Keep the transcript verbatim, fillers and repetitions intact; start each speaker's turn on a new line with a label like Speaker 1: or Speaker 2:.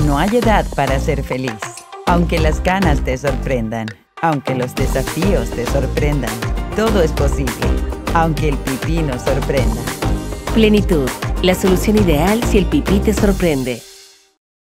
Speaker 1: No hay edad para ser feliz. Aunque las canas te sorprendan, aunque los desafíos te sorprendan, todo es posible, aunque el pipí nos sorprenda.
Speaker 2: Plenitud, la solución ideal si el pipí te sorprende.